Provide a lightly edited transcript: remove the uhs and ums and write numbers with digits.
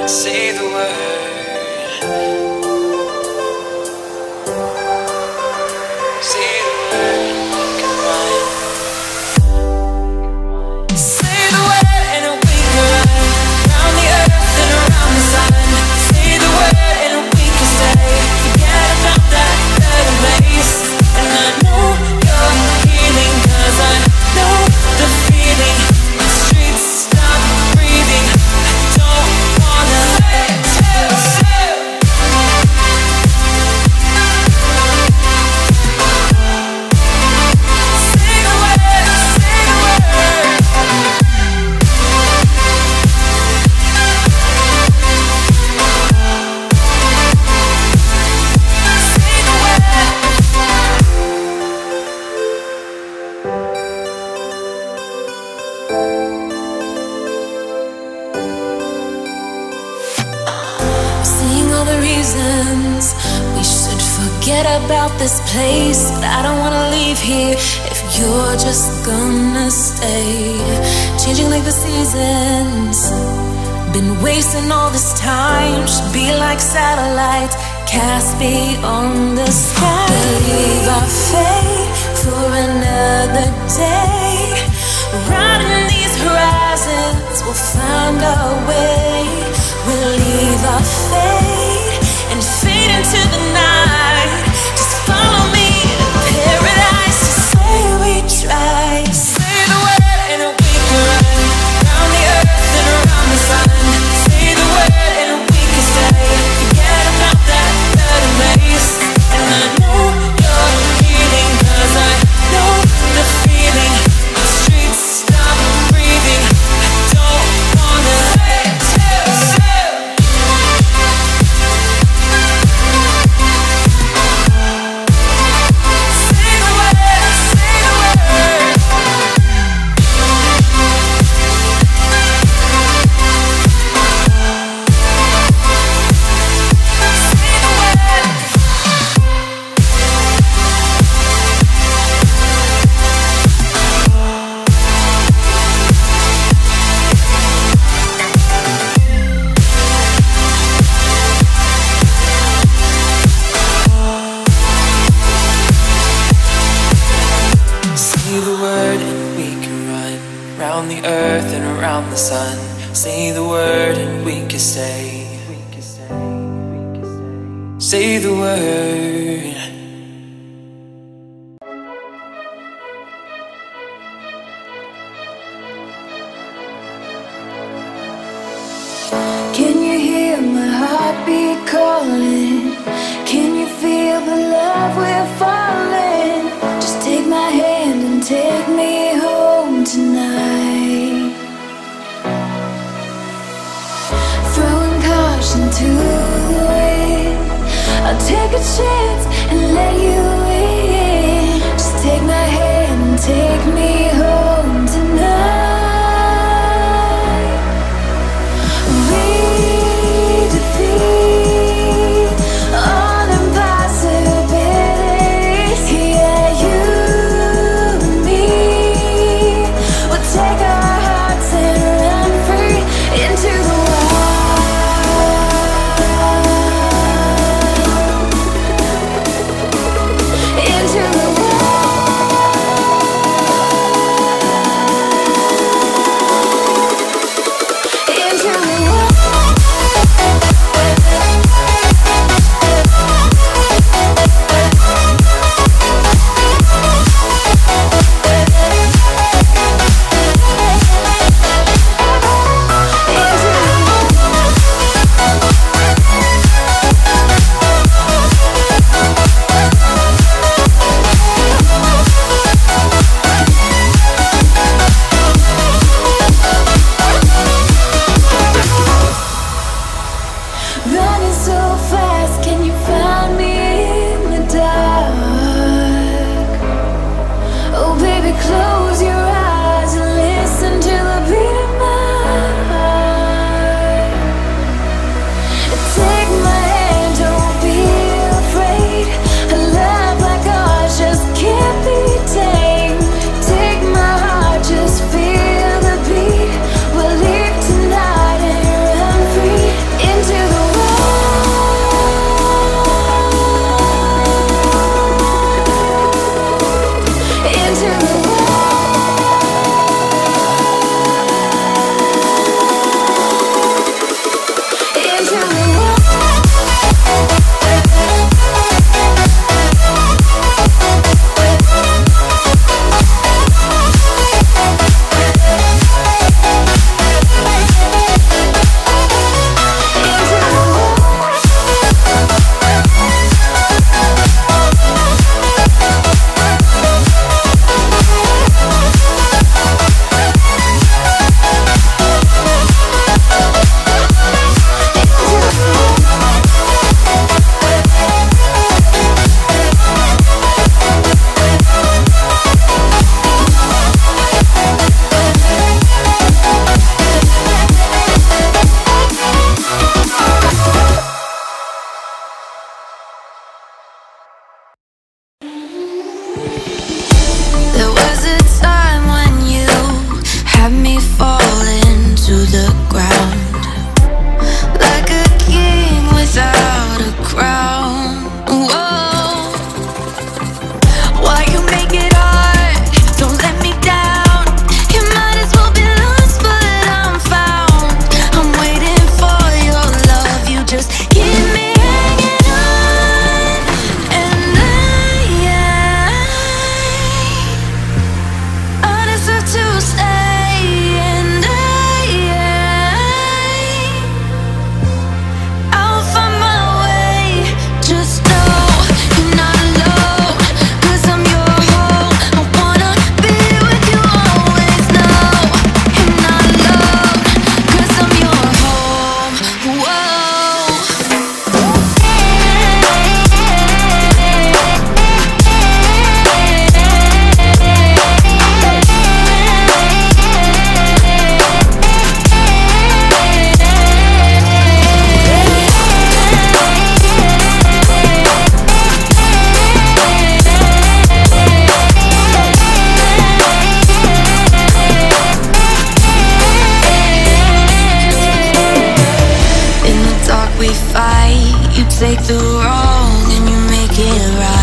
Say the word. Say the word. Come on. Say the word and we can run around the earth and around the sun. Say the word and we can stay. Forget about that better place. And I know you're healing, 'cause I know the feeling. The streets stop breathing. I don't wanna let you. Say the word, say the word. Say the word. Seeing all the reasons we should forget about this place, but I don't wanna leave here if you're just gonna stay. Changing like the seasons, been wasting all this time. Should be like satellites cast beyond the sky. Leave our fate for another day. Riding these horizons, we'll find our way. We'll leave our fate and fade into the night. Just follow me to paradise. Just say we try. Say the word and we can run around the earth and around the sun. Say the word and we can stay. Forget about that better place. And I know you're healing, 'cause I know the feeling. The streets stop breathing. I don't wanna let you. Say the word, say the word. Say the word. Say the word and we can run round the earth and around the sun. Say the word and we can stay. Say the word. Can you hear my heartbeat calling? Can you feel the love we're falling? Just take my hand and take me home tonight. Throwing caution to the wind, I'll take a chance and let you in. Just take my hand and take me home tonight. We defeat all impossibilities. Yeah, you and me. We'll take our hearts and run free into the wild. Into the wild. wrong and you make it right.